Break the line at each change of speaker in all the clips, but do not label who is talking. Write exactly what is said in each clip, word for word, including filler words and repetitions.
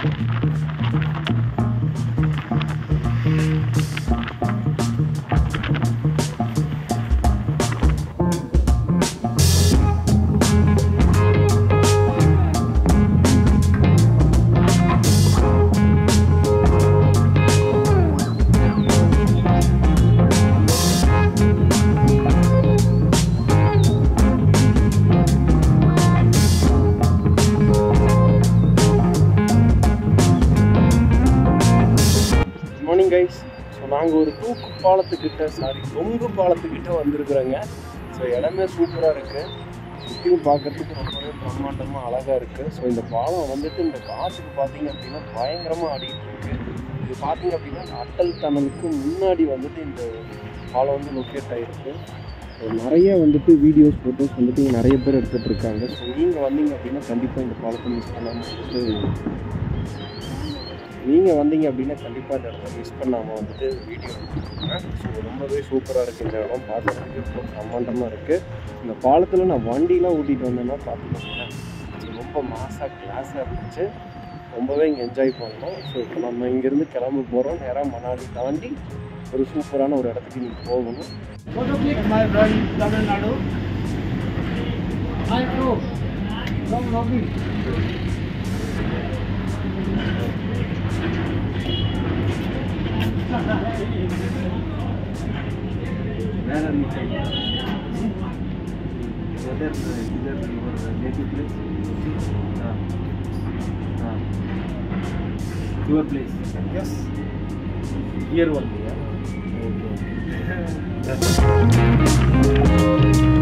Guys, so நாங்கள் ஒரு தூக்கு பாலத்துக்கிட்ட சாரி தொங்கு பாலத்துக்கிட்ட வந்திருக்குறோங்க. ஸோ இடமே சூப்பராக இருக்குது, சுற்றியும் பார்க்குறதுக்கு ரொம்பவே பிரம்மாண்டமாக அழகாக இருக்குது. ஸோ இந்த பாலம் வந்துட்டு இந்த காற்றுக்கு பார்த்தீங்க அப்படின்னா பயங்கரமாக ஆடிட்டு இருக்கு. இது பார்த்தீங்க அப்படின்னா அட்டல் டனலுக்கு முன்னாடி வந்துட்டு இந்த பாலம் வந்து லொக்கேட் ஆகிருக்கு. ஸோ நிறைய வந்துட்டு வீடியோஸ் ஃபோட்டோஸ் வந்துட்டு இங்கே நிறைய பேர் எடுத்துகிட்டு இருக்காங்க. ஸோ நீங்கள் வந்தீங்க அப்படின்னா கண்டிப்பாக இந்த பாலத்தை மிஸ் பண்ணாமல் வந்துட்டு நீங்கள் வந்தீங்க அப்படின்னா கண்டிப்பாக இந்த இடத்த மிஸ் பண்ணாமல் வந்துட்டு வீடியோ எடுத்துக்கோங்க. ஸோ ரொம்பவே சூப்பராக இருக்குது இந்த இடம், பார்க்குறதுக்கு ரொம்ப பிரம்மாண்டமாக இருக்குது. இந்த பாலத்தில் நான் வண்டிலாம் ஓட்டிகிட்டு வந்தேன்னா பார்த்துக்கோங்க, ரொம்ப மாசாக கிளாஸாக இருந்துச்சு, ரொம்பவே இங்கே என்ஜாய் பண்ணோம். ஸோ இப்போ நம்ம இங்கேருந்து கிளம்பி போகிறோம், நேராக மணாலி தாண்டி ஒரு சூப்பரான ஒரு இடத்துக்கு நீங்கள் போகணும்.
Where are you from? Whether either your native place? Ah. Ah. Your place?
Yes. Here only, yeah? Okay, okay.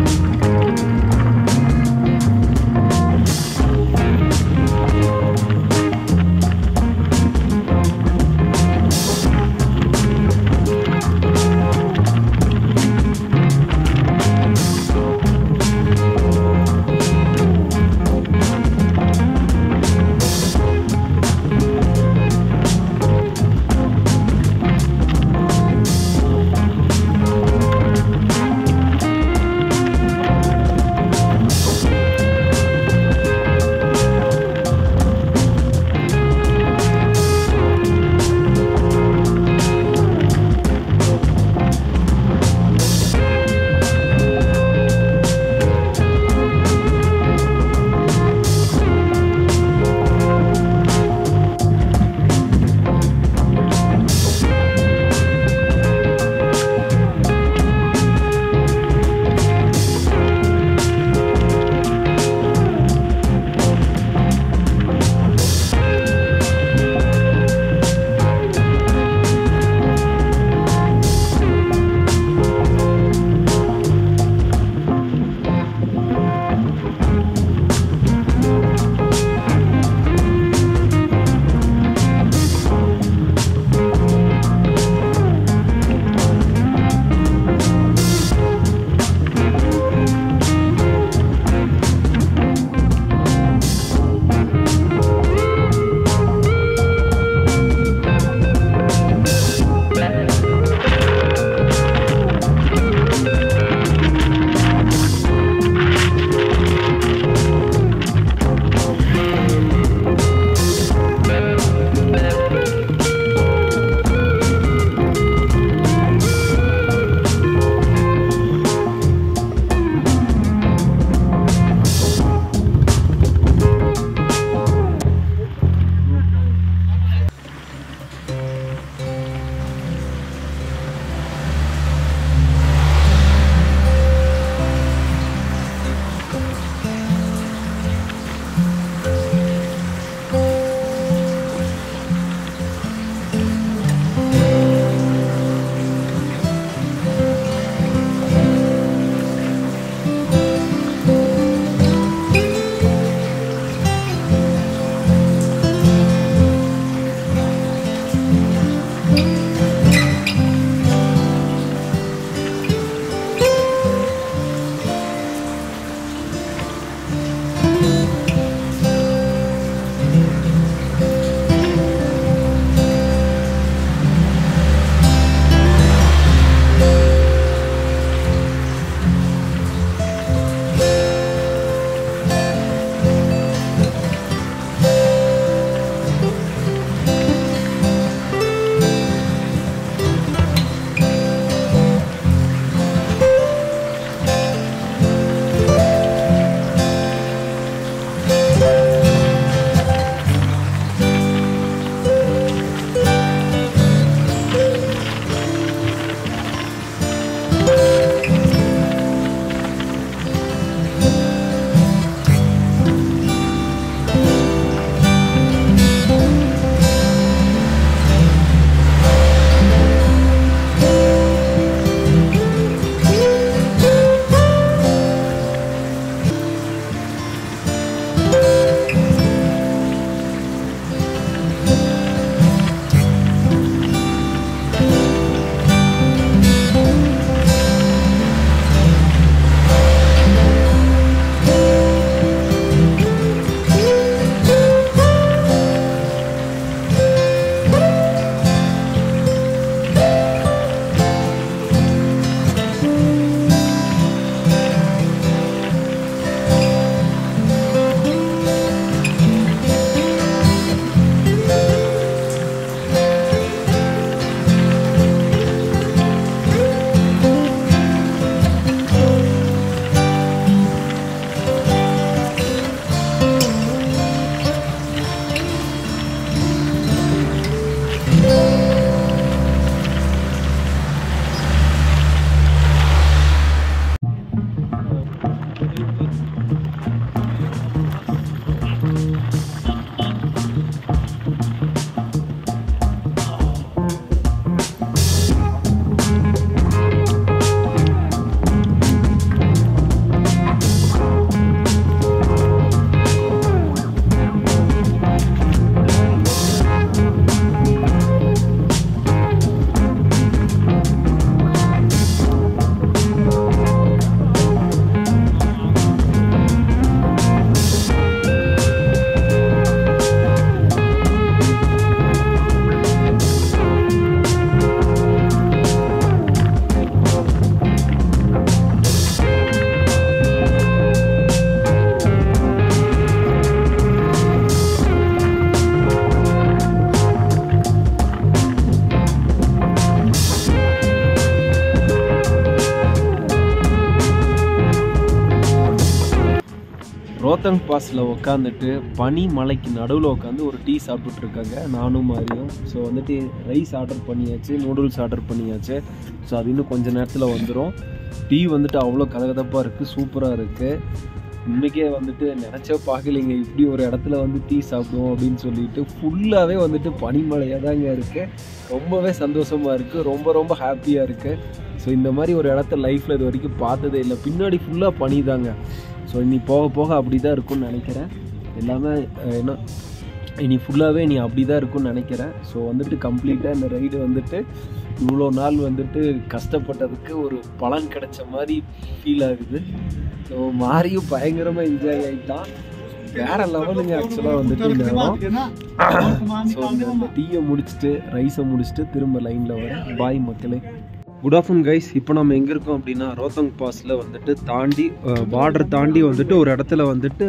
Rohtang பாஸில் உட்காந்துட்டு பனி மலைக்கு நடுவில் உட்காந்து ஒரு டீ சாப்பிட்டுட்டு இருக்காங்க நானும் மாதிரியும். ஸோ வந்துட்டு ரைஸ் ஆர்டர் பண்ணியாச்சு, நூடுல்ஸ் ஆர்டர் பண்ணியாச்சு. ஸோ அது இன்னும் கொஞ்சம் நேரத்தில் வந்துடும். டீ வந்துட்டு அவ்வளோ கதகதப்பாக இருக்குது, சூப்பராக இருக்குது. இன்றைக்கே வந்துட்டு நினச்சா பார்க்கலிங்க இப்படி ஒரு இடத்துல வந்து டீ சாப்பிடுவோம் அப்படின்னு சொல்லிட்டு. ஃபுல்லாகவே வந்துட்டு பனிமலையாக தாங்க இருக்குது. ரொம்பவே சந்தோஷமாக இருக்குது, ரொம்ப ரொம்ப ஹாப்பியாக இருக்குது. ஸோ இந்த மாதிரி ஒரு இடத்த லைஃப்பில் இது வரைக்கும் பார்த்ததே இல்லை. பின்னாடி ஃபுல்லாக பனி தாங்க. ஸோ இனி போக போக அப்படி தான் இருக்கும்னு நினைக்கிறேன். எல்லாமே என்ன இனி ஃபுல்லாகவே இனி அப்படி தான் இருக்கும்னு நினைக்கிறேன். ஸோ வந்துட்டு கம்ப்ளீட்டாக இந்த ரைடு வந்துட்டு இவ்வளோ நாள் வந்துட்டு கஷ்டப்பட்டதுக்கு ஒரு பலன் கிடைச்ச மாதிரி ஃபீல் ஆகுது. ஸோ மாரியும் பயங்கரமாக என்ஜாய் ஆகிட்டான். வேற லெவலுங்க ஆக்சுவலாக வந்துட்டு இந்த இடம். ஸோ இந்த டீயை முடிச்சுட்டு ரைஸை முடிச்சுட்டு திரும்ப லைனில் வரேன். பாய் மக்களே. Good afternoon guys. இப்போ நம்ம எங்கே இருக்கோம் அப்படின்னா ரோத்தங் பாஸில் வந்துட்டு தாண்டி பார்டர் தாண்டி வந்துட்டு ஒரு இடத்துல வந்துட்டு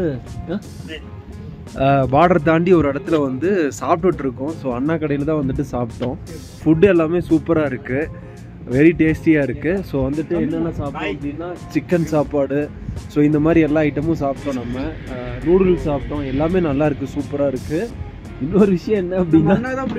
பார்டர் தாண்டி ஒரு இடத்துல வந்து சாப்பிட்டுட்டு இருக்கோம். ஸோ அண்ணா கடையில் தான் வந்துட்டு சாப்பிட்டோம். ஃபுட்டு எல்லாமே சூப்பராக இருக்குது, வெரி டேஸ்டியாக இருக்குது. ஸோ வந்துட்டு என்னென்ன சாப்பிட்டோம் அப்படின்னா சிக்கன் சாப்பாடு, ஸோ இந்த மாதிரி எல்லா ஐட்டமும் சாப்பிட்டோம். நம்ம நூடுல்ஸ் சாப்பிட்டோம், எல்லாமே நல்லா இருக்குது, சூப்பராக இருக்குது. இன்னொரு விஷயம் என்ன அப்படின்னா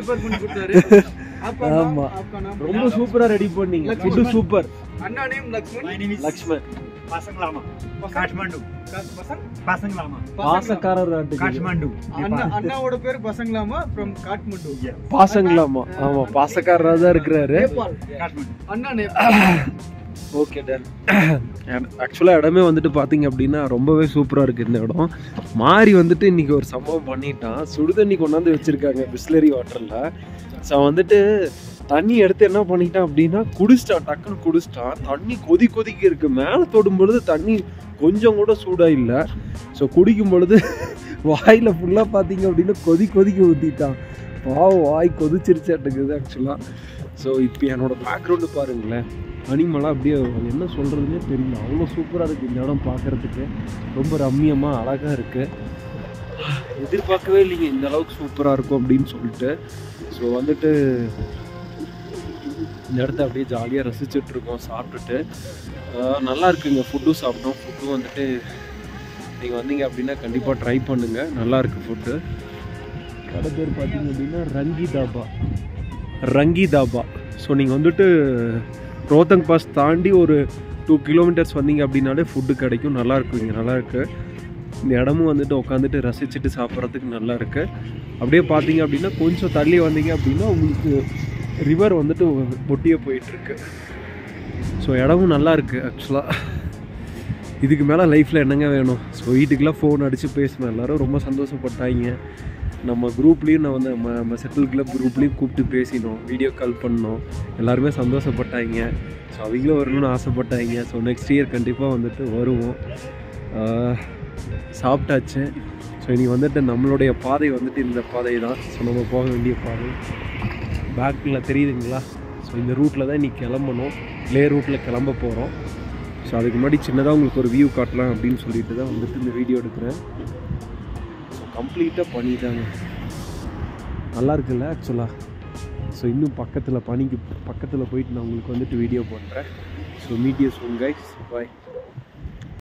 ஆமா ரொம்ப சூப்பரா ரெடி பண்ணீங்க, ஃபுட் சூப்பர்.
அண்ணா name Lakshman.
My name is
Lakshman.
Pasanglama. Kathmandu. Pasanglama.
பாசக்காரர்
Kathmandu.
அண்ணா அண்ணாவோட பேர் பசங்களாமா from காட்மண்டு.
பாசங்களாமா. ஆமா பாசக்காரரா தான் இருக்கிறாரு.
Kathmandu.
அண்ணா நேம்.
Okay done. ஆக்சுவலாக இடமே வந்துட்டு பார்த்தீங்க அப்படின்னா ரொம்பவே சூப்பராக இருக்குது இந்த இடம். மாறி வந்துட்டு இன்றைக்கி ஒரு சம்பவம் பண்ணிட்டான். சுடுதண்ணி கொண்டாந்து வச்சுருக்காங்க பிஸ்லரி வாட்டரில். ஸோ வந்துட்டு தண்ணி எடுத்து என்ன பண்ணிட்டான் அப்படின்னா குடிச்சிட்டான், டக்குன்னு குடிச்சிட்டான். தண்ணி கொதி கொதிக்க இருக்குது. மேலே தொடும் பொழுது தண்ணி கொஞ்சம் கூட சூடாக இல்லை. ஸோ குடிக்கும் பொழுது வாயில் ஃபுல்லாக பார்த்தீங்க அப்படின்னா கொதி கொதிக்க ஊற்றிட்டான். பாவம் வாய் கொதிச்சிருச்சாட்டுக்குது ஆக்சுவலாக. ஸோ இப்போ என்னோடய பேக்ரவுண்டு பாருங்களேன், அனிமலாக அப்படியே என்ன சொல்கிறதுனே தெரியல, அவ்வளோ சூப்பராக இருக்குது இந்த இடம் பார்க்குறதுக்கு. ரொம்ப ரம்மியமாக அழகாக இருக்குது. எதிர்பார்க்கவே இல்லைங்க இந்த அளவுக்கு சூப்பராக இருக்கும் அப்படின்னு சொல்லிட்டு. ஸோ வந்துட்டு இந்த இடத்த அப்படியே ஜாலியாக ரசிச்சுட்ருக்கோம் சாப்பிட்டுட்டு. நல்லா இருக்குங்க. ஃபுட்டும் சாப்பிட்டோம். ஃபுட்டும் வந்துட்டு நீங்கள் வந்தீங்க அப்படின்னா கண்டிப்பாக ட்ரை பண்ணுங்கள், நல்லாயிருக்கு ஃபுட்டு. கடை பேர் பார்த்தீங்க அப்படின்னா ரங்கி தாபா. ரங்கி தாபா. ஸோ நீங்கள் வந்துட்டு ரோத்தங் பாஸ் தாண்டி ஒரு டூ கிலோமீட்டர்ஸ் வந்தீங்க அப்படின்னாலே ஃபுட்டு கிடைக்கும், நல்லாயிருக்கும். இங்கே நல்லாயிருக்கு. இந்த இடமும் வந்துட்டு உட்காந்துட்டு ரசிச்சுட்டு சாப்பிட்றதுக்கு நல்லா இருக்குது. அப்படியே பார்த்தீங்க அப்படின்னா கொஞ்சம் தள்ளி வந்தீங்க அப்படின்னா உங்களுக்கு ரிவர் வந்துட்டு ஒட்டியே போயிட்டுருக்கு. ஸோ இடமும் நல்லா இருக்குது ஆக்சுவலாக. இதுக்கு மேலே லைஃப்பில் என்னங்க வேணும். ஸோ வீட்டுக்கெலாம் ஃபோன் அடித்து பேசினேன், எல்லோரும் ரொம்ப சந்தோஷப்பட்டாங்க. நம்ம குரூப்லேயும் நான் வந்து நம்ம நம்ம செட்டில் கிளப் குரூப்லேயும் கூப்பிட்டு பேசினோம், வீடியோ கால் பண்ணோம், எல்லாருமே சந்தோஷப்பட்டாங்க. ஸோ அவங்களும் வரணும்னு ஆசைப்பட்டாங்க. ஸோ நெக்ஸ்ட் இயர் கண்டிப்பாக வந்துட்டு வருவோம். சாப்பிட்டாச்சு. ஸோ இனி வந்துட்டு நம்மளுடைய பாதை வந்துட்டு இந்த பாதை தான். ஸோ நம்ம போக வேண்டிய பாதை பேக்கில் தெரியுதுங்களா. ஸோ இந்த ரூட்டில் தான் இன்றைக்கி கிளம்பணும், லே ரூட்டில் கிளம்ப போகிறோம். ஸோ அதுக்கு முன்னாடி சின்னதாக உங்களுக்கு ஒரு வியூ காட்டலாம் அப்படின்னு சொல்லிட்டு தான் வந்துட்டு இந்த வீடியோ எடுக்கிறேன். ஸோ கம்ப்ளீட்டாக பண்ணிட்டாங்க, நல்லா இருக்குல்ல ஆக்சுவலாக. ஸோ இன்னும் பக்கத்தில் பனிக்கு பக்கத்தில் போயிட்டு நான் உங்களுக்கு வந்துட்டு வீடியோ பண்ணுறேன். So meet you soon guys, bye.